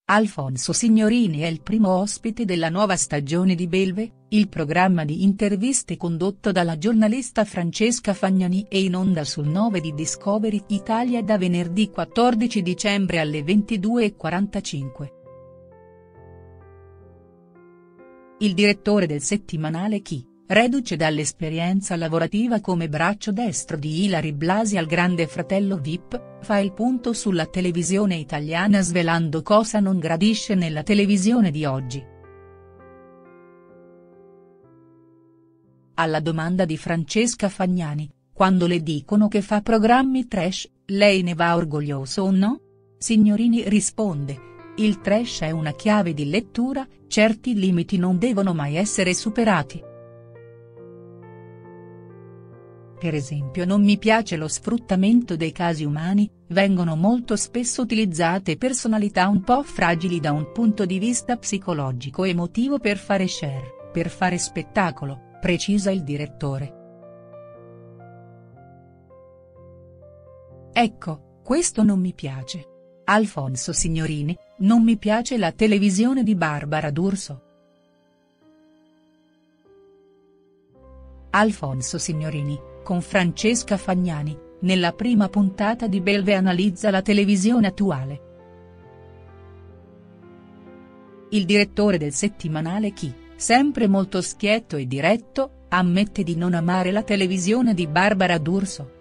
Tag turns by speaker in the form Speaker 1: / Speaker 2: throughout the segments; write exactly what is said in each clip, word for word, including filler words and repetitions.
Speaker 1: Alfonso Signorini è il primo ospite della nuova stagione di Belve, il programma di interviste condotto dalla giornalista Francesca Fagnani e in onda sul nove di Discovery Italia da venerdì quattordici dicembre alle ventidue e quarantacinque. Il direttore del settimanale Chi, reduce dall'esperienza lavorativa come braccio destro di Ilary Blasi al Grande Fratello V I P, fa il punto sulla televisione italiana svelando cosa non gradisce nella televisione di oggi. Alla domanda di Francesca Fagnani, quando le dicono che fa programmi trash, lei ne va orgoglioso o no? Signorini risponde: il trash è una chiave di lettura, certi limiti non devono mai essere superati. Per esempio non mi piace lo sfruttamento dei casi umani, vengono molto spesso utilizzate personalità un po' fragili da un punto di vista psicologico e emotivo per fare share, per fare spettacolo, precisa il direttore. Ecco, questo non mi piace. Alfonso Signorini: non mi piace la televisione di Barbara D'Urso. Alfonso Signorini, con Francesca Fagnani, nella prima puntata di Belve analizza la televisione attuale. Il direttore del settimanale Chi, sempre molto schietto e diretto, ammette di non amare la televisione di Barbara D'Urso.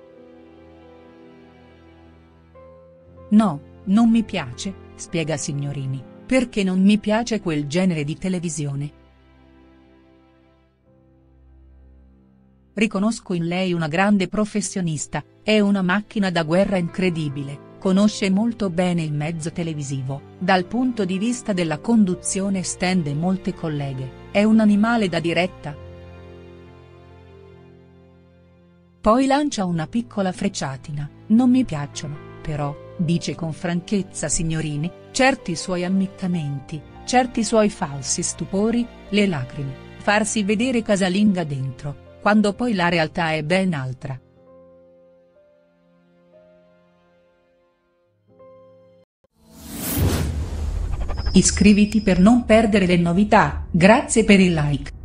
Speaker 1: No, non mi piace, spiega Signorini, perché non mi piace quel genere di televisione. Riconosco in lei una grande professionista, è una macchina da guerra incredibile, conosce molto bene il mezzo televisivo, dal punto di vista della conduzione stende molte colleghe, è un animale da diretta. Poi lancia una piccola frecciatina: non mi piacciono, però, dice con franchezza Signorini, certi suoi ammiccamenti, certi suoi falsi stupori, le lacrime, farsi vedere casalinga dentro, quando poi la realtà è ben altra. Iscriviti per non perdere le novità, grazie per il like.